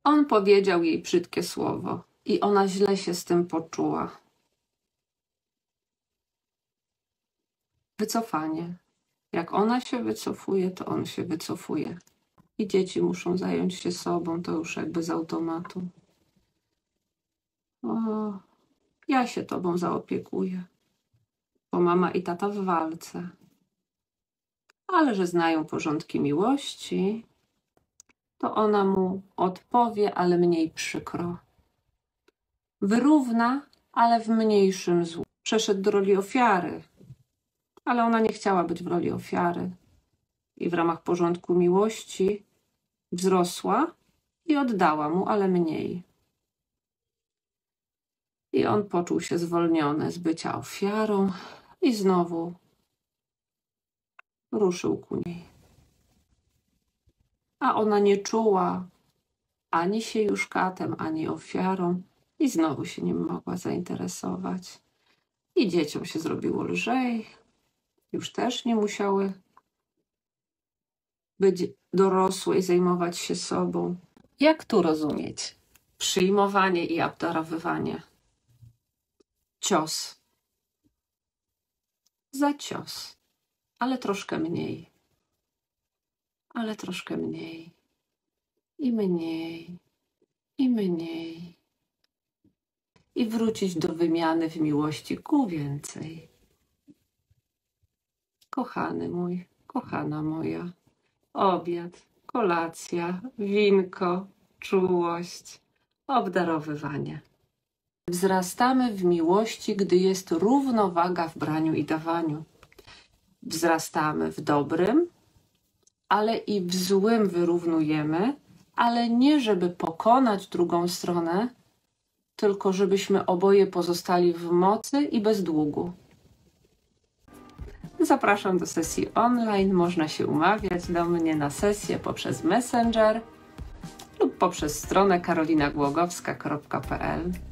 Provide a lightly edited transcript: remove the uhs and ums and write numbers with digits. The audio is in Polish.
On powiedział jej brzydkie słowo i ona źle się z tym poczuła. Wycofanie. Jak ona się wycofuje, to on się wycofuje. I dzieci muszą zająć się sobą, to już jakby z automatu. O, ja się tobą zaopiekuję, bo mama i tata w walce. Ale że znają porządki miłości, to ona mu odpowie, ale mniej przykro. Wyrówna, ale w mniejszym złu. Przeszedł do roli ofiary, ale ona nie chciała być w roli ofiary. I w ramach porządku miłości wzrosła i oddała mu, ale mniej. I on poczuł się zwolniony z bycia ofiarą i znowu ruszył ku niej. A ona nie czuła ani się już katem, ani ofiarą i znowu się nim mogła zainteresować. I dzieciom się zrobiło lżej, już też nie musiały być dorosłe i zajmować się sobą. Jak tu rozumieć? Przyjmowanie i obdarowywanie. Cios. Za cios. Ale troszkę mniej. Ale troszkę mniej. I mniej. I mniej. I wrócić do wymiany w miłości ku więcej. Kochany mój, kochana moja. Obiad, kolacja, winko, czułość, obdarowywanie. Wzrastamy w miłości, gdy jest równowaga w braniu i dawaniu. Wzrastamy w dobrym, ale i w złym wyrównujemy, ale nie żeby pokonać drugą stronę, tylko żebyśmy oboje pozostali w mocy i bez długu. Zapraszam do sesji online. Można się umawiać do mnie na sesję poprzez Messenger lub poprzez stronę karolinagłogowska.pl.